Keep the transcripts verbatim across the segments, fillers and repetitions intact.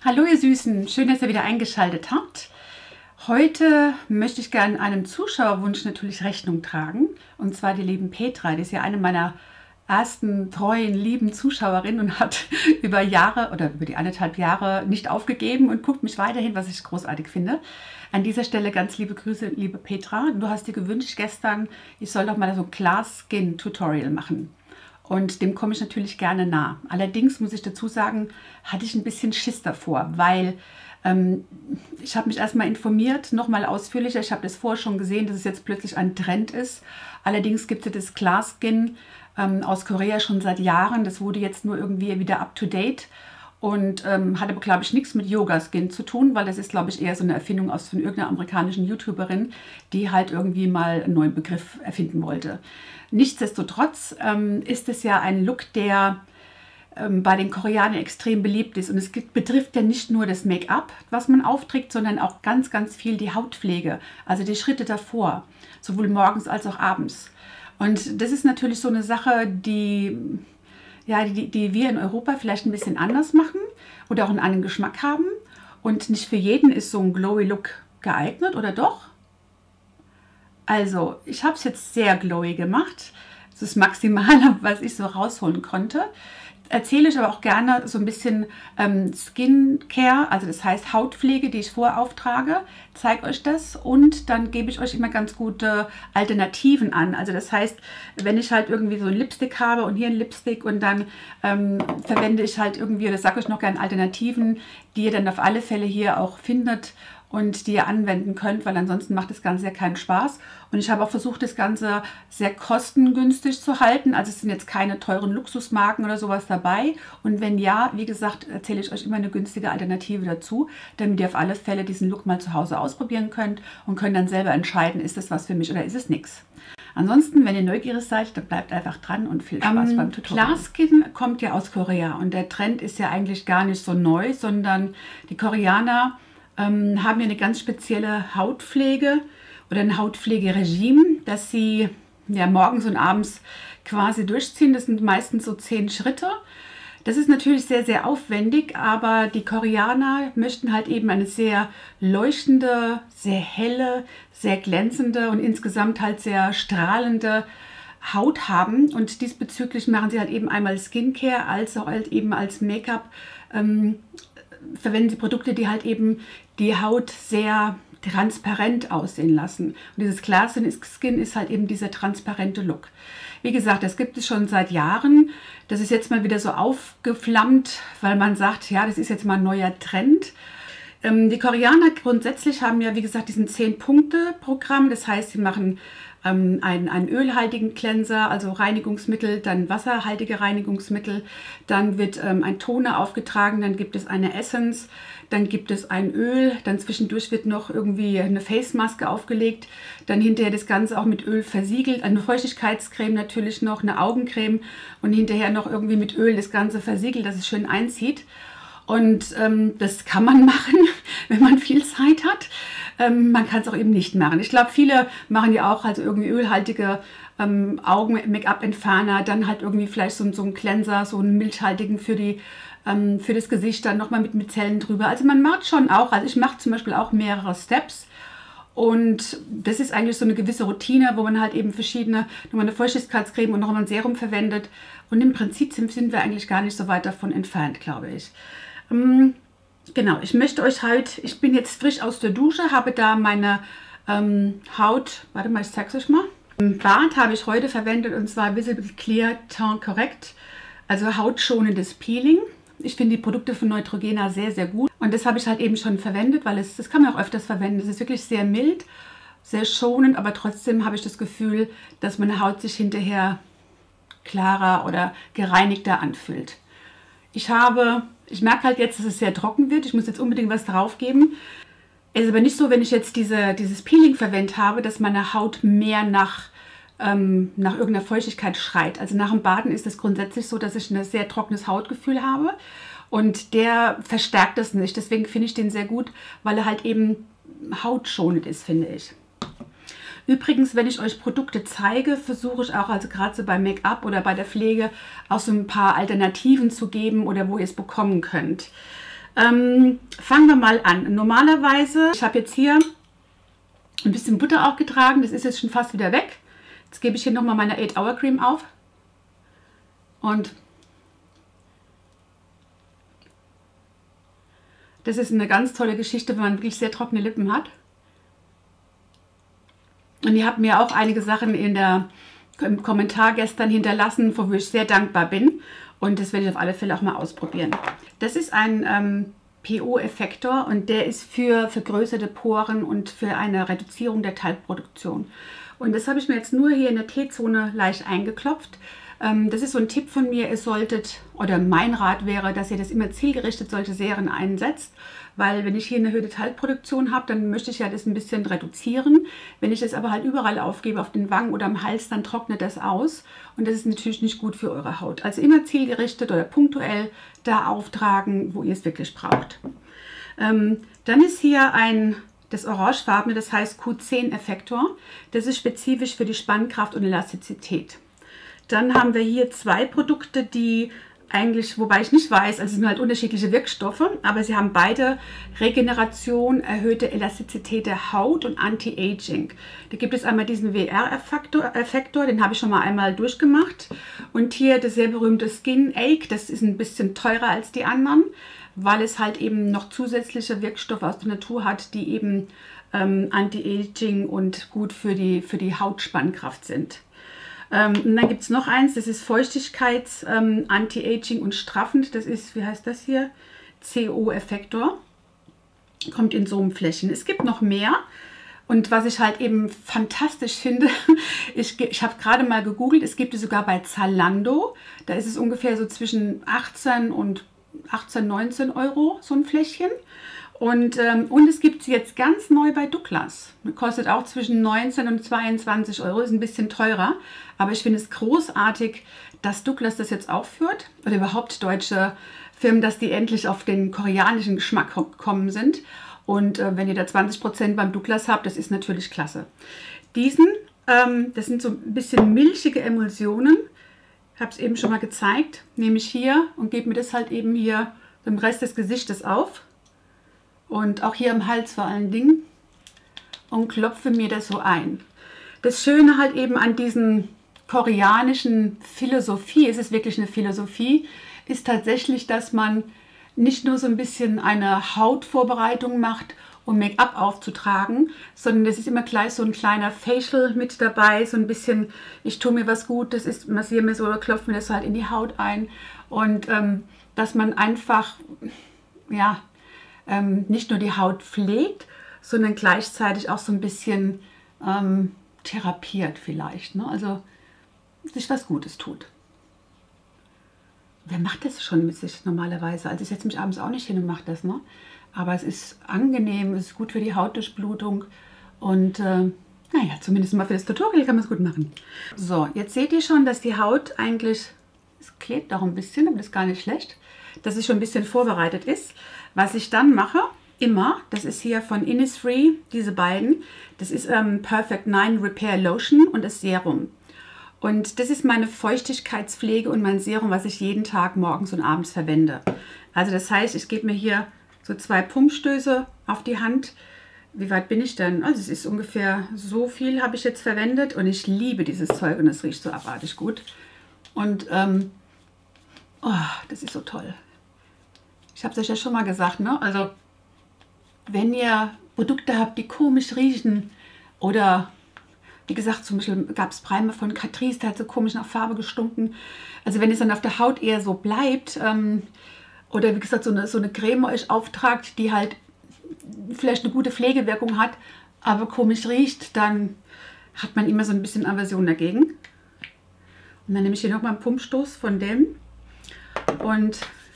Hallo ihr Süßen, schön, dass ihr wieder eingeschaltet habt. Heute möchte ich gerne einem Zuschauerwunsch natürlich Rechnung tragen. Und zwar die lieben Petra, die ist ja eine meiner ersten treuen, lieben Zuschauerinnen und hat über Jahre oder über die anderthalb Jahre nicht aufgegeben und guckt mich weiterhin, was ich großartig finde. An dieser Stelle ganz liebe Grüße, liebe Petra. Du hast dir gewünscht gestern, ich soll doch mal so ein Glass Skin Tutorial machen. Und dem komme ich natürlich gerne nah. Allerdings muss ich dazu sagen, hatte ich ein bisschen Schiss davor, weil ähm, ich habe mich erstmal informiert, nochmal ausführlicher. Ich habe das vorher schon gesehen, dass es jetzt plötzlich ein Trend ist. Allerdings gibt es das Glass Skin ähm, aus Korea schon seit Jahren. Das wurde jetzt nur irgendwie wieder up to date und ähm, hat aber, glaube ich, nichts mit Yoga Skin zu tun, weil das ist, glaube ich, eher so eine Erfindung aus von irgendeiner amerikanischen YouTuberin, die halt irgendwie mal einen neuen Begriff erfinden wollte. Nichtsdestotrotz ähm, ist es ja ein Look, der ähm, bei den Koreanern extrem beliebt ist. Und es gibt, betrifft ja nicht nur das Make-up, was man aufträgt, sondern auch ganz, ganz viel die Hautpflege, also die Schritte davor, sowohl morgens als auch abends. Und das ist natürlich so eine Sache, die, ja, die, die wir in Europa vielleicht ein bisschen anders machen oder auch einen anderen Geschmack haben. Und nicht für jeden ist so ein glowy Look geeignet, oder doch? Also, ich habe es jetzt sehr glowy gemacht. Das ist das Maximale, was ich so rausholen konnte. Erzähle ich aber auch gerne so ein bisschen ähm, Skincare, also das heißt Hautpflege, die ich vorher auftrage. Zeige euch das und dann gebe ich euch immer ganz gute Alternativen an. Also das heißt, wenn ich halt irgendwie so einen Lipstick habe und hier einen Lipstick und dann ähm, verwende ich halt irgendwie, oder sage euch noch gerne Alternativen, die ihr dann auf alle Fälle hier auch findet und die ihr anwenden könnt, weil ansonsten macht das Ganze ja keinen Spaß. Und ich habe auch versucht, das Ganze sehr kostengünstig zu halten. Also es sind jetzt keine teuren Luxusmarken oder sowas dabei. Und wenn ja, wie gesagt, erzähle ich euch immer eine günstige Alternative dazu, damit ihr auf alle Fälle diesen Look mal zu Hause ausprobieren könnt und könnt dann selber entscheiden, ist das was für mich oder ist es nichts. Ansonsten, wenn ihr neugierig seid, dann bleibt einfach dran und viel Spaß um, beim Tutorial. Glass Skin kommt ja aus Korea und der Trend ist ja eigentlich gar nicht so neu, sondern die Koreaner Ähm, haben ja eine ganz spezielle Hautpflege oder ein Hautpflegeregime, das sie ja morgens und abends quasi durchziehen. Das sind meistens so zehn Schritte. Das ist natürlich sehr, sehr aufwendig, aber die Koreaner möchten halt eben eine sehr leuchtende, sehr helle, sehr glänzende und insgesamt halt sehr strahlende Haut haben. Und diesbezüglich machen sie halt eben einmal Skincare als auch halt eben als Make-up ähm, verwenden sie Produkte, die halt eben die Haut sehr transparent aussehen lassen. Und dieses Glass Skin ist halt eben dieser transparente Look. Wie gesagt, das gibt es schon seit Jahren. Das ist jetzt mal wieder so aufgeflammt, weil man sagt, ja, das ist jetzt mal ein neuer Trend. Ähm, die Koreaner grundsätzlich haben ja, wie gesagt, diesen zehn Punkte Programm. Das heißt, sie machen ähm, einen, einen ölhaltigen Cleanser, also Reinigungsmittel, dann wasserhaltige Reinigungsmittel. Dann wird ähm, ein Toner aufgetragen, dann gibt es eine Essence, dann gibt es ein Öl, dann zwischendurch wird noch irgendwie eine Face-Maske aufgelegt, dann hinterher das Ganze auch mit Öl versiegelt, eine Feuchtigkeitscreme natürlich noch, eine Augencreme und hinterher noch irgendwie mit Öl das Ganze versiegelt, dass es schön einzieht. Und ähm, das kann man machen, wenn man viel Zeit hat. Ähm, man kann es auch eben nicht machen. Ich glaube, viele machen ja auch also irgendwie ölhaltige ähm, Augen-Make-up-Entferner, dann halt irgendwie vielleicht so, so einen Cleanser, so einen milchhaltigen für, die, ähm, für das Gesicht, dann nochmal mit Mizellen drüber. Also man macht schon auch, also ich mache zum Beispiel auch mehrere Steps. Und das ist eigentlich so eine gewisse Routine, wo man halt eben verschiedene, nochmal eine Feuchtigkeitscreme und nochmal ein Serum verwendet. Und im Prinzip sind, sind wir eigentlich gar nicht so weit davon entfernt, glaube ich. Ähm, genau, ich möchte euch halt, ich bin jetzt frisch aus der Dusche, habe da meine ähm, Haut, warte mal, ich zeige es euch mal. Im Bad habe ich heute verwendet und zwar Visible Clear Teint Correct, also hautschonendes Peeling. Ich finde die Produkte von Neutrogena sehr, sehr gut. Und das habe ich halt eben schon verwendet, weil es, das kann man auch öfters verwenden. Es ist wirklich sehr mild, sehr schonend, aber trotzdem habe ich das Gefühl, dass meine Haut sich hinterher klarer oder gereinigter anfühlt. Ich habe, ich merke halt jetzt, dass es sehr trocken wird. Ich muss jetzt unbedingt was drauf geben. Es ist aber nicht so, wenn ich jetzt diese, dieses Peeling verwendet habe, dass meine Haut mehr nach ähm, nach irgendeiner Feuchtigkeit schreit. Also nach dem Baden ist es grundsätzlich so, dass ich ein sehr trockenes Hautgefühl habe und der verstärkt das nicht. Deswegen finde ich den sehr gut, weil er halt eben hautschonend ist, finde ich. Übrigens, wenn ich euch Produkte zeige, versuche ich auch, also gerade so beim Make-up oder bei der Pflege, auch so ein paar Alternativen zu geben oder wo ihr es bekommen könnt. Ähm, fangen wir mal an. Normalerweise, ich habe jetzt hier ein bisschen Butter auch getragen, das ist jetzt schon fast wieder weg. Jetzt gebe ich hier nochmal meine eight hour Cream auf. Und das ist eine ganz tolle Geschichte, wenn man wirklich sehr trockene Lippen hat. Und ihr habt mir auch einige Sachen in der, im Kommentar gestern hinterlassen, wofür ich sehr dankbar bin. Und das werde ich auf alle Fälle auch mal ausprobieren. Das ist ein ähm, P O-Effektor und der ist für vergrößerte Poren und für eine Reduzierung der Talgproduktion. Und das habe ich mir jetzt nur hier in der T-Zone leicht eingeklopft. Ähm, das ist so ein Tipp von mir, ihr solltet, oder mein Rat wäre, dass ihr das immer zielgerichtet solche Serien einsetzt. Weil wenn ich hier eine erhöhte Talgproduktion habe, dann möchte ich ja das ein bisschen reduzieren. Wenn ich das aber halt überall aufgebe, auf den Wangen oder am Hals, dann trocknet das aus. Und das ist natürlich nicht gut für eure Haut. Also immer zielgerichtet oder punktuell da auftragen, wo ihr es wirklich braucht. Ähm, dann ist hier ein, das orangefarbene, das heißt Q zehn Effektor. Das ist spezifisch für die Spannkraft und Elastizität. Dann haben wir hier zwei Produkte, die eigentlich, wobei ich nicht weiß, also es sind halt unterschiedliche Wirkstoffe, aber sie haben beide Regeneration, erhöhte Elastizität der Haut und Anti-Aging. Da gibt es einmal diesen W R-Effektor, den habe ich schon mal einmal durchgemacht. Und hier das sehr berühmte Skin Ache, das ist ein bisschen teurer als die anderen, weil es halt eben noch zusätzliche Wirkstoffe aus der Natur hat, die eben ähm, Anti-Aging und gut für die, für die Hautspannkraft sind. Ähm, und dann gibt es noch eins, das ist Feuchtigkeits-, ähm, Anti-Aging und straffend. Das ist, wie heißt das hier? C O-Effektor. Kommt in so einem Fläschchen. Es gibt noch mehr. Und was ich halt eben fantastisch finde, ich, ich habe gerade mal gegoogelt, es gibt es sogar bei Zalando. Da ist es ungefähr so zwischen achtzehn und achtzehn, neunzehn Euro, so ein Fläschchen. Und, ähm, und es gibt sie jetzt ganz neu bei Douglas. Kostet auch zwischen neunzehn und zweiundzwanzig Euro, ist ein bisschen teurer. Aber ich finde es großartig, dass Douglas das jetzt aufführt. Oder überhaupt deutsche Firmen, dass die endlich auf den koreanischen Geschmack gekommen sind. Und äh, wenn ihr da zwanzig Prozent beim Douglas habt, das ist natürlich klasse. Diesen, ähm, das sind so ein bisschen milchige Emulsionen. Ich habe es eben schon mal gezeigt. Nehme ich hier und gebe mir das halt eben hier dem Rest des Gesichtes auf. Und auch hier im Hals vor allen Dingen. Und klopfe mir das so ein. Das Schöne halt eben an diesen koreanischen Philosophie, es ist wirklich eine Philosophie, ist tatsächlich, dass man nicht nur so ein bisschen eine Hautvorbereitung macht, um Make-up aufzutragen, sondern das ist immer gleich so ein kleiner Facial mit dabei, so ein bisschen, ich tue mir was Gutes, ist, massiere mir so oder klopfe mir das halt in die Haut ein. Und ähm, dass man einfach, ja, Ähm, nicht nur die Haut pflegt, sondern gleichzeitig auch so ein bisschen ähm, therapiert vielleicht. Ne? Also sich was Gutes tut. Wer macht das schon mit sich normalerweise? Also ich setze mich abends auch nicht hin und mache das. Ne? Aber es ist angenehm, es ist gut für die Hautdurchblutung und äh, naja, zumindest mal für das Tutorial kann man es gut machen. So, jetzt seht ihr schon, dass die Haut eigentlich, es klebt auch ein bisschen, aber das ist gar nicht schlecht, dass es schon ein bisschen vorbereitet ist. Was ich dann mache, immer, das ist hier von Innisfree, diese beiden, das ist ähm, Perfect neun Repair Lotion und das Serum. Und das ist meine Feuchtigkeitspflege und mein Serum, was ich jeden Tag morgens und abends verwende. Also das heißt, ich gebe mir hier so zwei Pumpstöße auf die Hand. Wie weit bin ich denn? Also es ist ungefähr so viel habe ich jetzt verwendet und ich liebe dieses Zeug und es riecht so abartig gut. Und ähm, oh, das ist so toll. Ich habe es euch ja schon mal gesagt, ne? Also wenn ihr Produkte habt, die komisch riechen oder wie gesagt, zum Beispiel gab es Primer von Catrice, der hat so komisch nach Farbe gestunken. Also wenn es dann auf der Haut eher so bleibt ähm, oder wie gesagt so eine, so eine Creme euch auftragt, die halt vielleicht eine gute Pflegewirkung hat, aber komisch riecht, dann hat man immer so ein bisschen Aversion dagegen. Und dann nehme ich hier nochmal einen Pumpstoß von dem und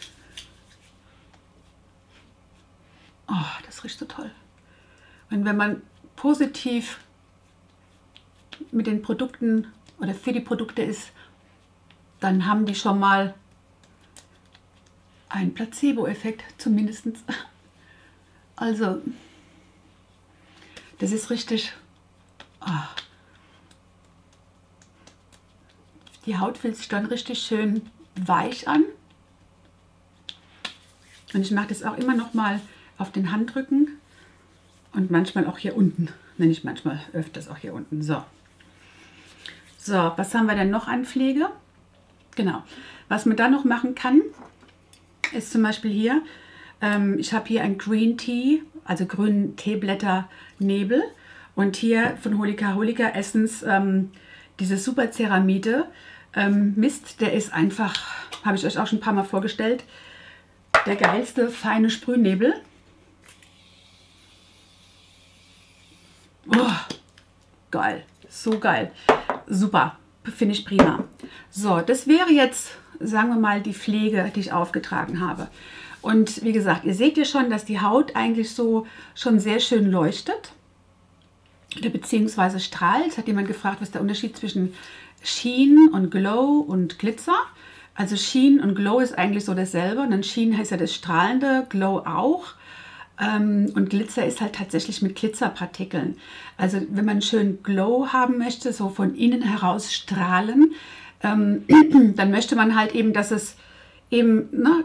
oh, das riecht so toll. Und wenn man positiv mit den Produkten oder für die Produkte ist, dann haben die schon mal einen Placebo-Effekt zumindest. Also, das ist richtig, oh. Die Haut fühlt sich dann richtig schön weich an. Und ich mache das auch immer noch mal auf den Handrücken und manchmal auch hier unten. Nenne ich manchmal öfters auch hier unten. So. So, was haben wir denn noch an Pflege? Genau. Was man dann noch machen kann, ist zum Beispiel hier, ähm, ich habe hier ein Green Tea, also grünen Teeblätter Nebel. Und hier von Holika Holika Essence ähm, diese Super Ceramide. Ähm, Mist, der ist einfach, habe ich euch auch schon ein paar Mal vorgestellt, der geilste feine Sprühnebel. Oh, geil, so geil. Super, finde ich prima. So, das wäre jetzt, sagen wir mal, die Pflege, die ich aufgetragen habe. Und wie gesagt, ihr seht ja schon, dass die Haut eigentlich so schon sehr schön leuchtet. Oder beziehungsweise strahlt. Es hat jemand gefragt, was der Unterschied zwischen Sheen und Glow und Glitzer. Also Sheen und Glow ist eigentlich so dasselbe. Und dann Sheen heißt ja das Strahlende, Glow auch. Ähm, und Glitzer ist halt tatsächlich mit Glitzerpartikeln. Also wenn man schön Glow haben möchte, so von innen heraus strahlen, ähm, dann möchte man halt eben, dass es eben ne,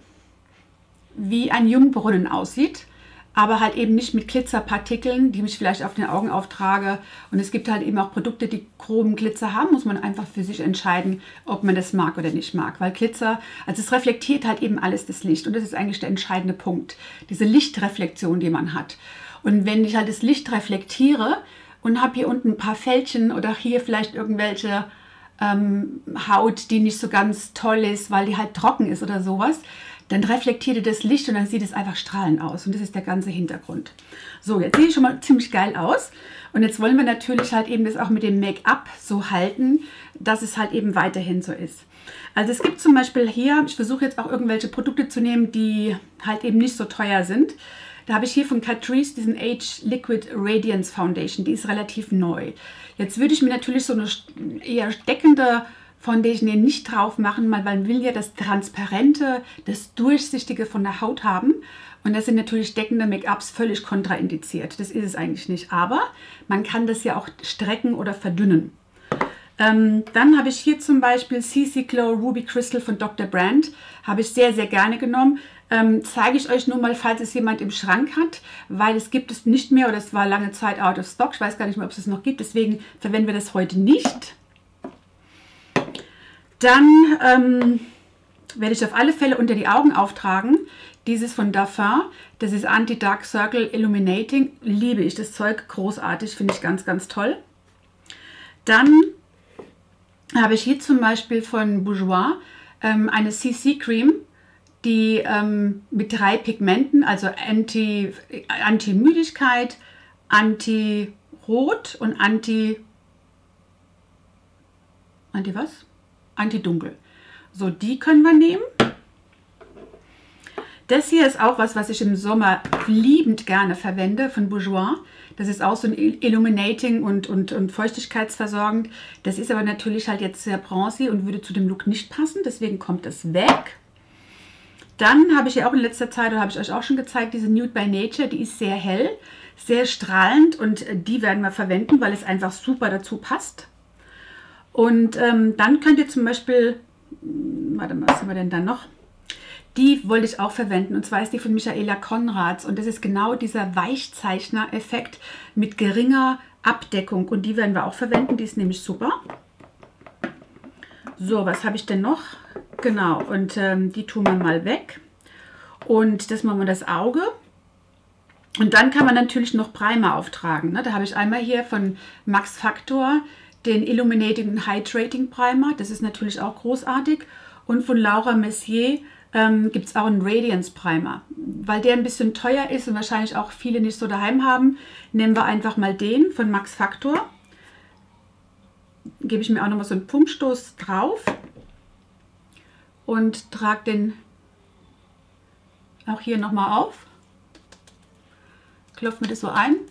wie ein Jungbrunnen aussieht. Aber halt eben nicht mit Glitzerpartikeln, die ich vielleicht auf den Augen auftrage. Und es gibt halt eben auch Produkte, die groben Glitzer haben, muss man einfach für sich entscheiden, ob man das mag oder nicht mag. Weil Glitzer, also es reflektiert halt eben alles das Licht. Und das ist eigentlich der entscheidende Punkt, diese Lichtreflexion, die man hat. Und wenn ich halt das Licht reflektiere und habe hier unten ein paar Fältchen oder hier vielleicht irgendwelche ähm, Haut, die nicht so ganz toll ist, weil die halt trocken ist oder sowas, dann reflektiert ihr das Licht und dann sieht es einfach strahlend aus. Und das ist der ganze Hintergrund. So, jetzt sehe ich schon mal ziemlich geil aus. Und jetzt wollen wir natürlich halt eben das auch mit dem Make-up so halten, dass es halt eben weiterhin so ist. Also es gibt zum Beispiel hier, ich versuche jetzt auch irgendwelche Produkte zu nehmen, die halt eben nicht so teuer sind. Da habe ich hier von Catrice diesen Age Liquid Radiance Foundation. Die ist relativ neu. Jetzt würde ich mir natürlich so eine eher deckende Foundation hier nicht drauf machen, weil man will ja das Transparente, das Durchsichtige von der Haut haben. Und das sind natürlich deckende Make-ups völlig kontraindiziert. Das ist es eigentlich nicht. Aber man kann das ja auch strecken oder verdünnen. Ähm, dann habe ich hier zum Beispiel C C Glow Ruby Crystal von Doktor Brandt. Habe ich sehr, sehr gerne genommen. Ähm, zeige ich euch nur mal, falls es jemand im Schrank hat, weil es gibt es nicht mehr oder es war lange Zeit out of stock. Ich weiß gar nicht mehr, ob es es noch gibt. Deswegen verwenden wir das heute nicht. Dann ähm, werde ich auf alle Fälle unter die Augen auftragen. Dieses von Dauphin, das ist Anti-Dark Circle Illuminating. Liebe ich das Zeug, großartig, finde ich ganz, ganz toll. Dann habe ich hier zum Beispiel von Bourjois ähm, eine C C-Creme, die ähm, mit drei Pigmenten, also Anti, Anti-Müdigkeit, Anti-Rot und Anti... Anti was? Anti-Dunkel. So, die können wir nehmen. Das hier ist auch was, was ich im Sommer liebend gerne verwende von Bourjois. Das ist auch so ein Illuminating und, und, und feuchtigkeitsversorgend. Das ist aber natürlich halt jetzt sehr bronzy und würde zu dem Look nicht passen. Deswegen kommt das weg. Dann habe ich ja auch in letzter Zeit, oder habe ich euch auch schon gezeigt, diese Nude by Nature. Die ist sehr hell, sehr strahlend und die werden wir verwenden, weil es einfach super dazu passt. Und ähm, dann könnt ihr zum Beispiel, warte mal, was haben wir denn dann noch? Die wollte ich auch verwenden und zwar ist die von Michaela Konrads und das ist genau dieser Weichzeichner-Effekt mit geringer Abdeckung und die werden wir auch verwenden, die ist nämlich super. So, was habe ich denn noch? Genau, und ähm, die tun wir mal weg und das machen wir das Auge. Und dann kann man natürlich noch Primer auftragen, ne? Da habe ich einmal hier von Max Factor den Illuminating Hydrating Primer, das ist natürlich auch großartig. Und von Laura Mercier ähm, gibt es auch einen Radiance Primer. Weil der ein bisschen teuer ist und wahrscheinlich auch viele nicht so daheim haben, nehmen wir einfach mal den von Max Factor. Gebe ich mir auch nochmal so einen Pumpstoß drauf und trage den auch hier nochmal auf. Klopfe mir das so ein.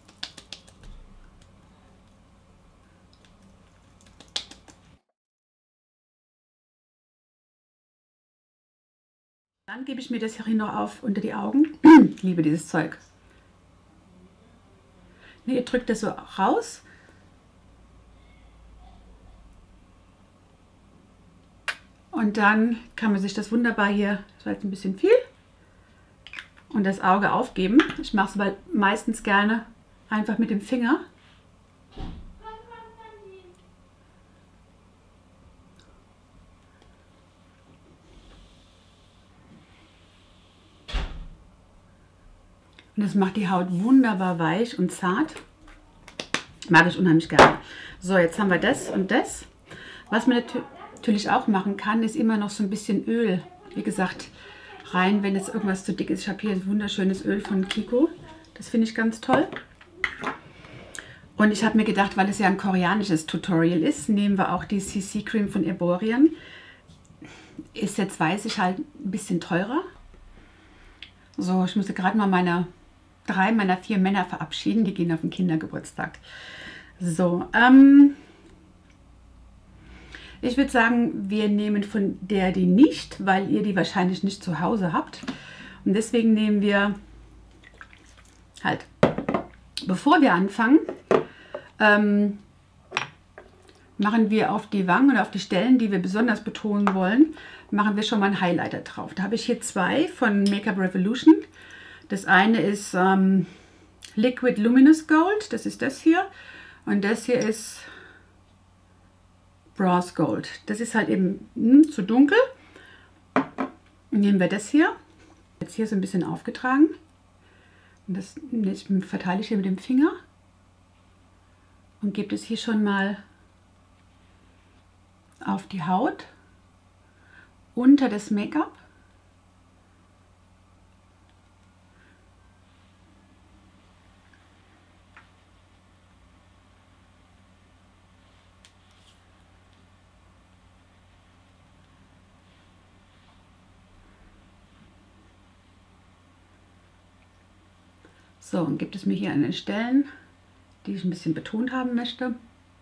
Dann gebe ich mir das hier noch auf unter die Augen. Ich liebe dieses Zeug. Ne, ihr drückt das so raus. Und dann kann man sich das wunderbar hier, das war jetzt ein bisschen viel, und das Auge aufgeben. Ich mache es aber meistens gerne einfach mit dem Finger. Und das macht die Haut wunderbar weich und zart. Mag ich unheimlich gerne. So, jetzt haben wir das und das. Was man natürlich auch machen kann, ist immer noch so ein bisschen Öl, wie gesagt, rein, wenn jetzt irgendwas zu dick ist. Ich habe hier ein wunderschönes Öl von Kiko. Das finde ich ganz toll. Und ich habe mir gedacht, weil es ja ein koreanisches Tutorial ist, nehmen wir auch die C C Cream von Erborian. Ist jetzt, weiß ich, halt ein bisschen teurer. So, ich musste gerade mal meine drei meiner vier Männer verabschieden. Die gehen auf den Kindergeburtstag. So, ähm, ich würde sagen, wir nehmen von der die nicht, weil ihr die wahrscheinlich nicht zu Hause habt. Und deswegen nehmen wir halt, bevor wir anfangen, ähm, machen wir auf die Wangen und auf die Stellen, die wir besonders betonen wollen, machen wir schon mal einen Highlighter drauf. Da habe ich hier zwei von Makeup Revolution. Das eine ist ähm, Liquid Luminous Gold, das ist das hier. Und das hier ist Bronze Gold. Das ist halt eben mh, zu dunkel. Nehmen wir das hier. Jetzt hier so ein bisschen aufgetragen. Und das jetzt verteile ich hier mit dem Finger. Und gebe es hier schon mal auf die Haut. Unter das Make-up. So, und gibt es mir hier an den Stellen, die ich ein bisschen betont haben möchte.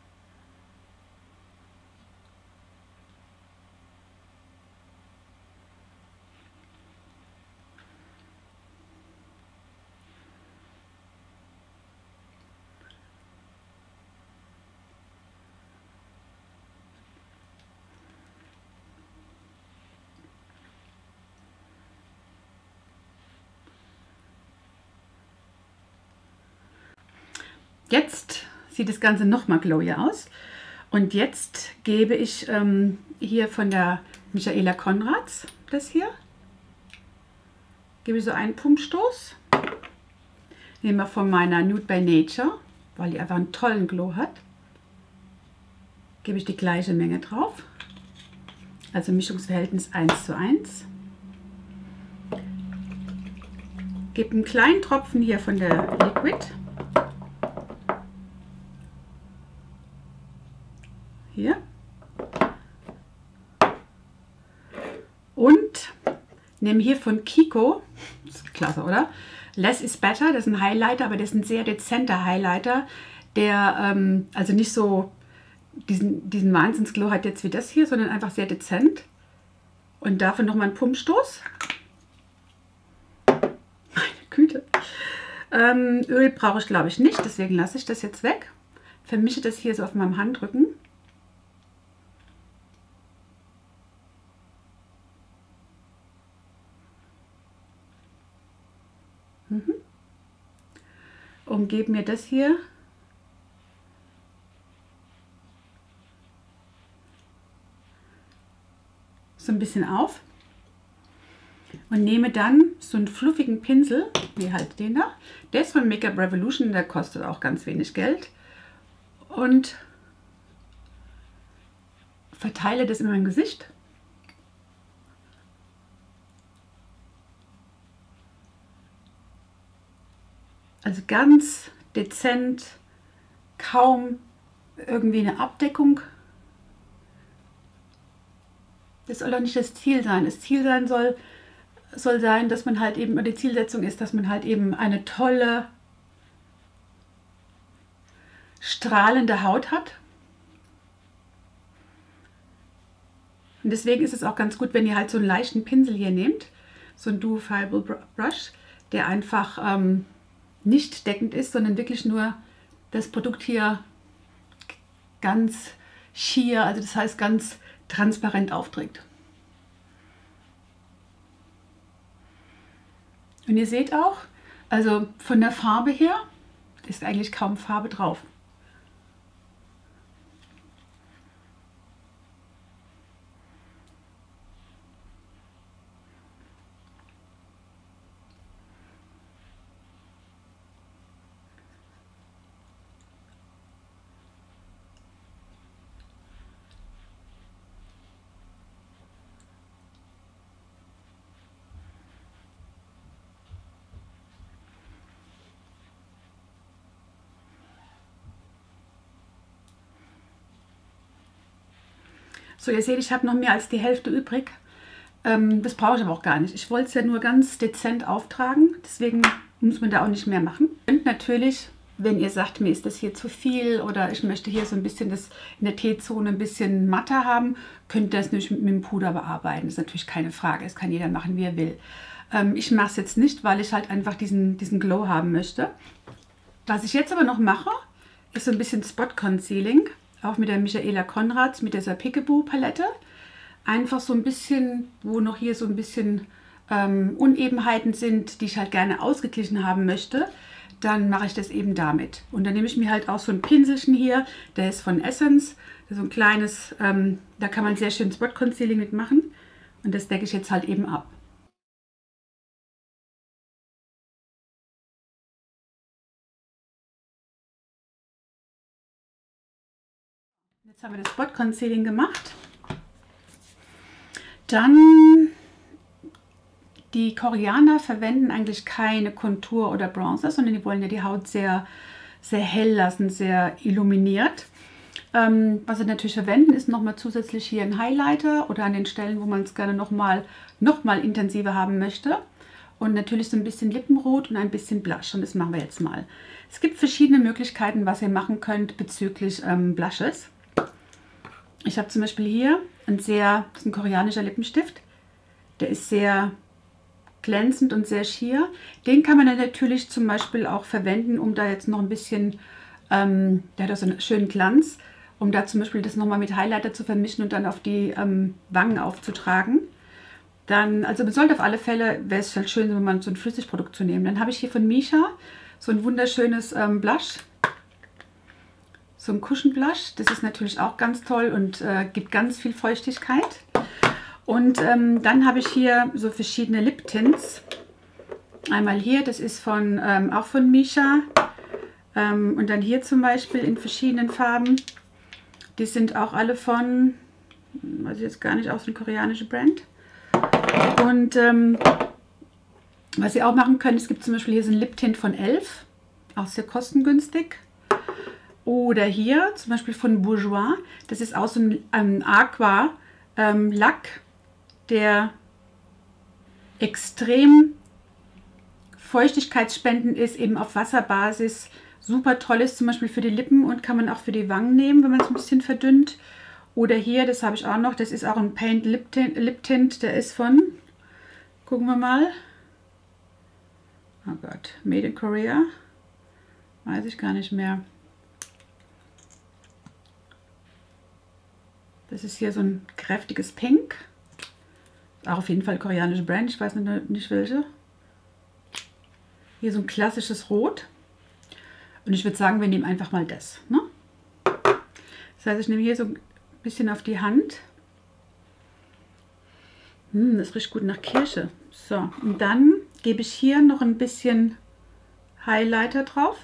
Jetzt sieht das Ganze noch mal glowy aus. Und jetzt gebe ich ähm, hier von der Michaela Konrads, das hier, gebe ich so einen Pumpstoß. Nehmen wir von meiner Nude by Nature, weil die einfach einen tollen Glow hat. Gebe ich die gleiche Menge drauf. Also Mischungsverhältnis eins zu eins. Gebe einen kleinen Tropfen hier von der Liquid. Hier. Und nehme hier von Kiko, das ist klasse, oder? Less is better, das ist ein Highlighter, aber das ist ein sehr dezenter Highlighter, der ähm, also nicht so diesen, diesen Wahnsinnsglow hat jetzt wie das hier, sondern einfach sehr dezent. Und dafür nochmal einen Pumpstoß. Meine Güte. Ähm, Öl brauche ich glaube ich nicht, deswegen lasse ich das jetzt weg. Vermische das hier so auf meinem Handrücken. Und gebe mir das hier so ein bisschen auf und nehme dann so einen fluffigen Pinsel, wie halt den da. Der ist von Makeup Revolution, der kostet auch ganz wenig Geld. Und verteile das in mein Gesicht. Also ganz dezent, kaum irgendwie eine Abdeckung. Das soll auch nicht das Ziel sein. Das Ziel sein soll, soll sein, dass man halt eben, die Zielsetzung ist, dass man halt eben eine tolle, strahlende Haut hat. Und deswegen ist es auch ganz gut, wenn ihr halt so einen leichten Pinsel hier nehmt, so ein Duo-Fiber Brush, der einfach ähm, nicht deckend ist, sondern wirklich nur das Produkt hier ganz sheer, also das heißt ganz transparent aufträgt. Und ihr seht auch, also von der Farbe her ist eigentlich kaum Farbe drauf. So, ihr seht, ich habe noch mehr als die Hälfte übrig. Ähm, das brauche ich aber auch gar nicht. Ich wollte es ja nur ganz dezent auftragen, deswegen muss man da auch nicht mehr machen. Und natürlich, wenn ihr sagt, mir ist das hier zu viel oder ich möchte hier so ein bisschen das in der T-Zone ein bisschen matter haben, könnt ihr das natürlich mit, mit dem Puder bearbeiten. Das ist natürlich keine Frage, das kann jeder machen, wie er will. Ähm, ich mache es jetzt nicht, weil ich halt einfach diesen, diesen Glow haben möchte. Was ich jetzt aber noch mache, ist so ein bisschen Spot Concealing. Auch mit der Michaela Conrads, mit dieser Peekaboo Palette. Einfach so ein bisschen, wo noch hier so ein bisschen ähm, Unebenheiten sind, die ich halt gerne ausgeglichen haben möchte. Dann mache ich das eben damit. Und dann nehme ich mir halt auch so ein Pinselchen hier, der ist von Essence. Das ist so ein kleines, ähm, da kann man sehr schön Spot Concealing mitmachen. Und das decke ich jetzt halt eben ab. Jetzt haben wir das Spot Concealing gemacht. Dann, die Koreaner verwenden eigentlich keine Kontur oder Bronzer, sondern die wollen ja die Haut sehr, sehr hell lassen, sehr illuminiert. Ähm, was sie natürlich verwenden, ist nochmal zusätzlich hier ein Highlighter oder an den Stellen, wo man es gerne nochmal noch mal intensiver haben möchte. Und natürlich so ein bisschen Lippenrot und ein bisschen Blush. Und das machen wir jetzt mal. Es gibt verschiedene Möglichkeiten, was ihr machen könnt bezüglich ähm, Blushes. Ich habe zum Beispiel hier ein sehr, das ist ein koreanischer Lippenstift. Der ist sehr glänzend und sehr sheer. Den kann man dann natürlich zum Beispiel auch verwenden, um da jetzt noch ein bisschen, ähm, der hat auch so einen schönen Glanz, um da zum Beispiel das nochmal mit Highlighter zu vermischen und dann auf die ähm, Wangen aufzutragen. Dann, also man sollte auf alle Fälle, wäre es halt schön, wenn man so ein Flüssigprodukt zu nehmen. Dann habe ich hier von Misha so ein wunderschönes ähm, Blush. So ein Cushion Blush, das ist natürlich auch ganz toll und äh, gibt ganz viel Feuchtigkeit. Und ähm, dann habe ich hier so verschiedene Lip Tints. Einmal hier, das ist von ähm, auch von Misha. Ähm, und dann hier zum Beispiel in verschiedenen Farben. Die sind auch alle von, weiß ich jetzt gar nicht, auch so eine koreanische Brand. Und ähm, was ihr auch machen könnt, es gibt zum Beispiel hier so ein Lip Tint von Elf, auch sehr kostengünstig. Oder hier zum Beispiel von Bourjois, das ist auch so ein, ein Aqua ähm, Lack, der extrem feuchtigkeitsspendend ist, eben auf Wasserbasis. Super toll ist zum Beispiel für die Lippen und kann man auch für die Wangen nehmen, wenn man es ein bisschen verdünnt. Oder hier, das habe ich auch noch, das ist auch ein Paint Lip Tint, Lip Tint, der ist von, gucken wir mal, oh Gott, Made in Korea, weiß ich gar nicht mehr. Das ist hier so ein kräftiges Pink. Auch auf jeden Fall koreanische Brand, ich weiß nicht welche. Hier so ein klassisches Rot. Und ich würde sagen, wir nehmen einfach mal das. Ne? Das heißt, ich nehme hier so ein bisschen auf die Hand. Hm, das riecht gut nach Kirsche. So, und dann gebe ich hier noch ein bisschen Highlighter drauf.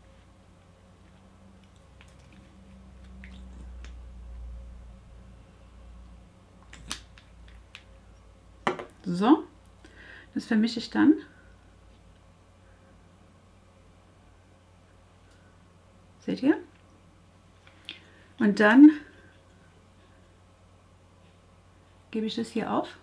So, das vermische ich dann. Seht ihr? Und dann gebe ich das hier auf.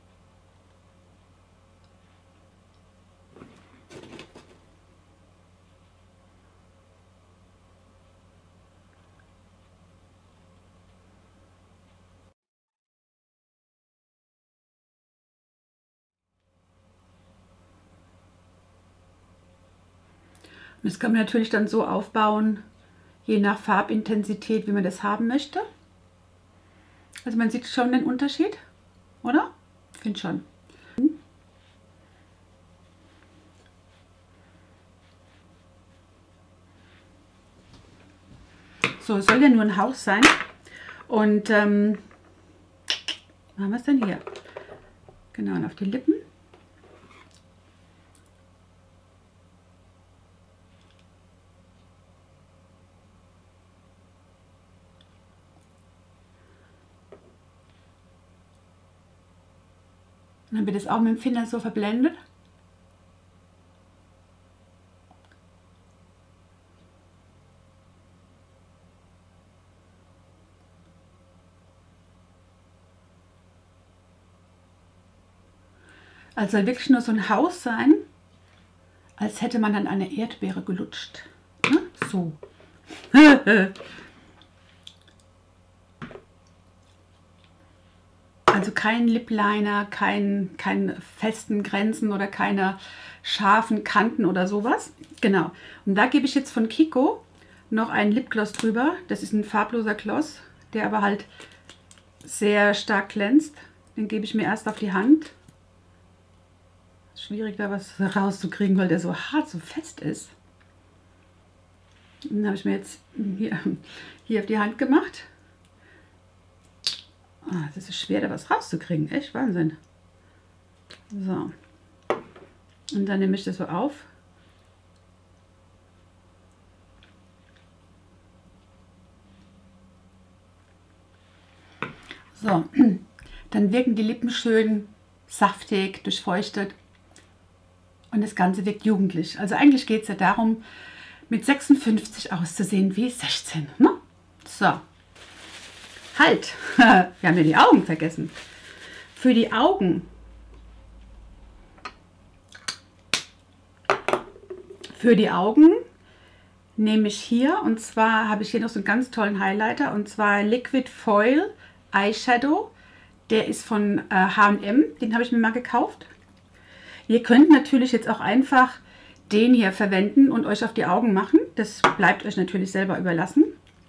Und das kann man natürlich dann so aufbauen, je nach Farbintensität, wie man das haben möchte. Also man sieht schon den Unterschied, oder? Ich finde schon. So, es soll ja nur ein Haus sein. Und ähm, wo haben wir es denn hier? Genau, und auf die Lippen. Und dann wird es auch mit dem Finger so verblendet. Also soll wirklich nur so ein Haus sein, als hätte man dann eine Erdbeere gelutscht. Ne? So. Also kein Lip Liner, kein, keine festen Grenzen oder keine scharfen Kanten oder sowas. Genau. Und da gebe ich jetzt von Kiko noch einen Lipgloss drüber. Das ist ein farbloser Gloss, der aber halt sehr stark glänzt. Den gebe ich mir erst auf die Hand. Schwierig da was rauszukriegen, weil der so hart, so fest ist. Den habe ich mir jetzt hier, hier auf die Hand gemacht. Ah, das ist schwer, da was rauszukriegen. Echt Wahnsinn. So. Und dann nehme ich das so auf. So. Dann wirken die Lippen schön saftig, durchfeuchtet. Und das Ganze wirkt jugendlich. Also eigentlich geht es ja darum, mit sechsundfünfzig auszusehen wie sechzehn. Ne? So. Halt! Wir haben ja die Augen vergessen. Für die Augen. Für die Augen nehme ich hier, und zwar habe ich hier noch so einen ganz tollen Highlighter, und zwar Liquid Foil Eyeshadow. Der ist von äh, H und M, den habe ich mir mal gekauft. Ihr könnt natürlich jetzt auch einfach den hier verwenden und euch auf die Augen machen. Das bleibt euch natürlich selber überlassen.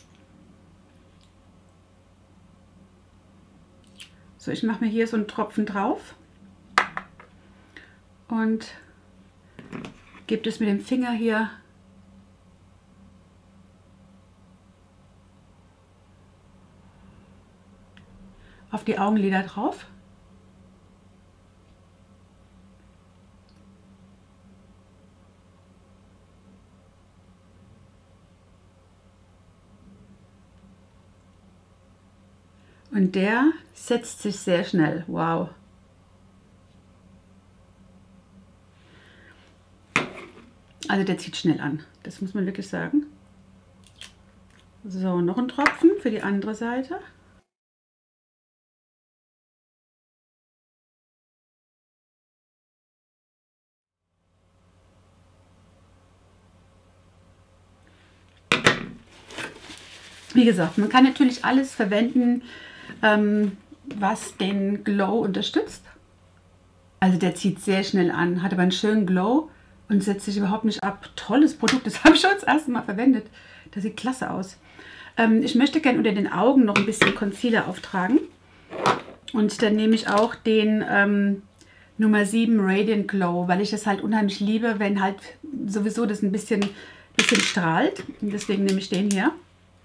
So, ich mache mir hier so einen Tropfen drauf und gebe es mit dem Finger hier auf die Augenlider drauf. Und der setzt sich sehr schnell. Wow. Also der zieht schnell an. Das muss man wirklich sagen. So, noch ein Tropfen für die andere Seite. Wie gesagt, man kann natürlich alles verwenden, ähm, was den Glow unterstützt. Also der zieht sehr schnell an, hat aber einen schönen Glow und setzt sich überhaupt nicht ab. Tolles Produkt, das habe ich schon das erste Mal verwendet. Das sieht klasse aus. Ähm, ich möchte gerne unter den Augen noch ein bisschen Concealer auftragen. Und dann nehme ich auch den ähm, Nummer sieben Radiant Glow, weil ich das halt unheimlich liebe, wenn halt sowieso das ein bisschen, bisschen strahlt. Und deswegen nehme ich den hier.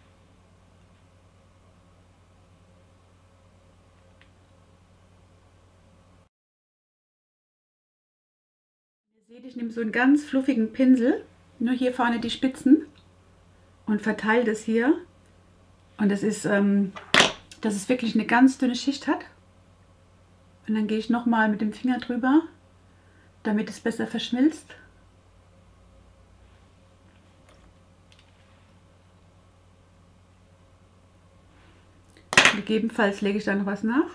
Ihr seht, ich nehme so einen ganz fluffigen Pinsel, nur hier vorne die Spitzen und verteile das hier. Und das ist, ähm, dass es wirklich eine ganz dünne Schicht hat. Und dann gehe ich nochmal mit dem Finger drüber, damit es besser verschmilzt. Gegebenenfalls lege ich da noch was nach.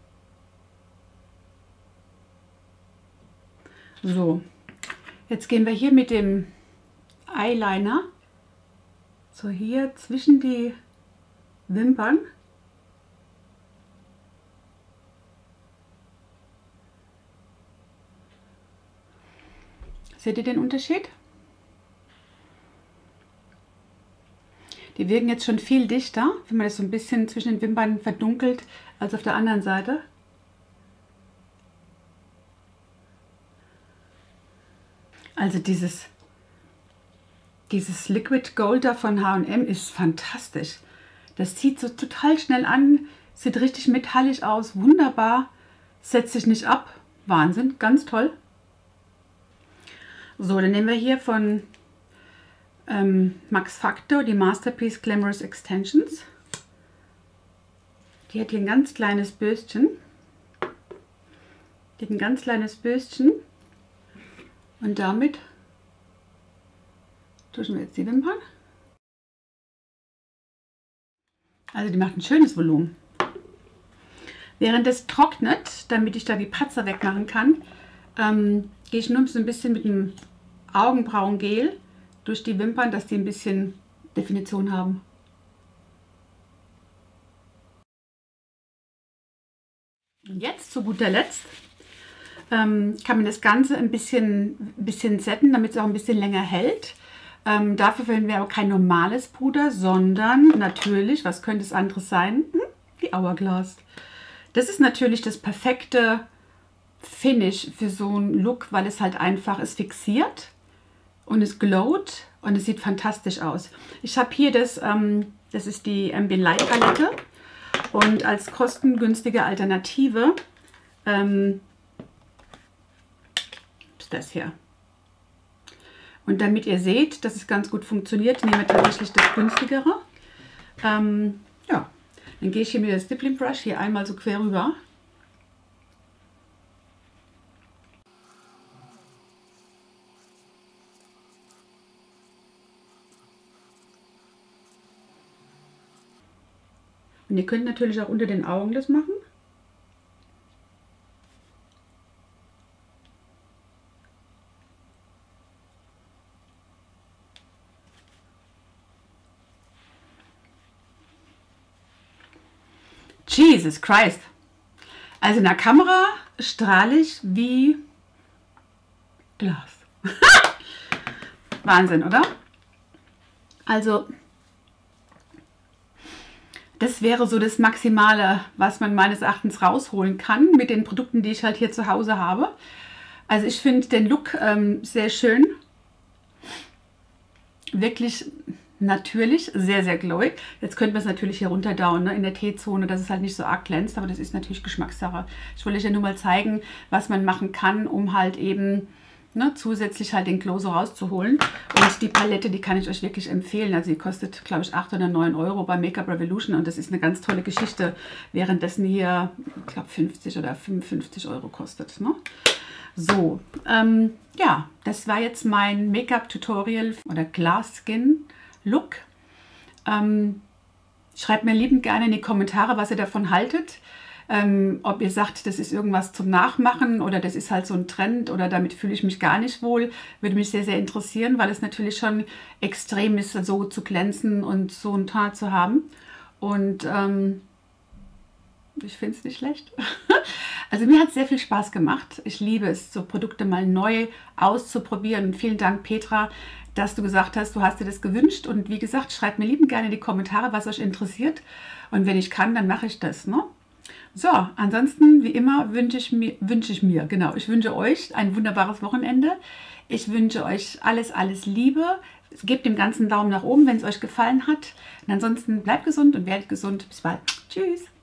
So, jetzt gehen wir hier mit dem Eyeliner so hier zwischen die Wimpern. Seht ihr den Unterschied? Die wirken jetzt schon viel dichter, wenn man das so ein bisschen zwischen den Wimpern verdunkelt, als auf der anderen Seite. Also dieses Dieses Liquid Gold da von H und M ist fantastisch. Das zieht so total schnell an, sieht richtig metallisch aus, wunderbar, setzt sich nicht ab. Wahnsinn, ganz toll. So, dann nehmen wir hier von ähm, Max Factor die Masterpiece Glamorous Extensions. Die hat hier ein ganz kleines Bürstchen. Die hat ein ganz kleines Bürstchen. Und damit tuschen wir jetzt die Wimpern. Also die macht ein schönes Volumen. Während es trocknet, damit ich da die Patzer wegmachen kann, ähm, gehe ich nur so ein bisschen mit dem Augenbrauengel durch die Wimpern, dass die ein bisschen Definition haben. Und jetzt zu guter Letzt ähm, kann man das Ganze ein bisschen, ein bisschen setten, damit es auch ein bisschen länger hält. Ähm, dafür verwenden wir aber kein normales Puder, sondern natürlich, was könnte es anderes sein? Hm, die Hourglass. Das ist natürlich das perfekte Finish für so einen Look, weil es halt einfach ist fixiert und es glowt und es sieht fantastisch aus. Ich habe hier das, ähm, das ist die Ambient Light Palette und als kostengünstige Alternative ähm, ist das hier. Und damit ihr seht, dass es ganz gut funktioniert, nehmen wir tatsächlich das günstigere. Ähm, ja, dann gehe ich hier mit der Stippling Brush hier einmal so quer rüber. Und ihr könnt natürlich auch unter den Augen das machen. Jesus Christ. Also in der Kamera strahle ich wie Glas. Wahnsinn, oder? Also das wäre so das Maximale, was man meines Erachtens rausholen kann mit den Produkten, die ich halt hier zu Hause habe. Also ich finde den Look ähm, sehr schön. Wirklich natürlich, sehr, sehr glowig. Jetzt könnte man es natürlich hier runterdauen, ne, in der T-Zone, dass es halt nicht so arg glänzt, aber das ist natürlich Geschmackssache. Ich wollte euch ja nur mal zeigen, was man machen kann, um halt eben ne, zusätzlich halt den Glow so rauszuholen. Und die Palette, die kann ich euch wirklich empfehlen. Also die kostet, glaube ich, acht oder neun Euro bei Make-up Revolution und das ist eine ganz tolle Geschichte, währenddessen hier, ich glaube, fünfzig oder fünfundfünfzig Euro kostet. Ne? So, ähm, ja, das war jetzt mein Make-up-Tutorial oder Glass Skin Look. Ähm, schreibt mir liebend gerne in die Kommentare, was ihr davon haltet. Ähm, ob ihr sagt, das ist irgendwas zum Nachmachen oder das ist halt so ein Trend oder damit fühle ich mich gar nicht wohl. Würde mich sehr, sehr interessieren, weil es natürlich schon extrem ist, so zu glänzen und so ein Teint zu haben. Und ähm, ich finde es nicht schlecht. Also mir hat es sehr viel Spaß gemacht. Ich liebe es, so Produkte mal neu auszuprobieren. Und vielen Dank, Petra, dass du gesagt hast, du hast dir das gewünscht. Und wie gesagt, schreibt mir liebend gerne in die Kommentare, was euch interessiert. Und wenn ich kann, dann mache ich das. Ne? So, ansonsten, wie immer, wünsche ich mir, wünsche ich mir, genau, ich wünsche euch ein wunderbares Wochenende. Ich wünsche euch alles, alles Liebe. Gebt dem Ganzen einen Daumen nach oben, wenn es euch gefallen hat. Und ansonsten bleibt gesund und werdet gesund. Bis bald. Tschüss.